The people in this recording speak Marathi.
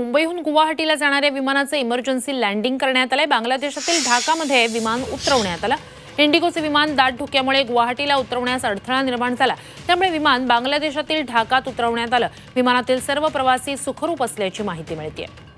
मुंबईहून गुवाहाटीला जाणाऱ्या विमानाचे इमर्जन्सी लँडिंग करण्यात आले। बांगलादेशातील ढाकामध्ये विमान उतरवण्यात आलं। इंडिगोचे विमान दाट धुक्यामुळे गुवाहाटीला उतरवण्यास अडथळा निर्माण झाला, त्यामुळे विमान बांगलादेशातील ढाकात उतरवण्यात आलं। विमानातील सर्व प्रवासी सुखरूप असल्याची माहिती मिळते।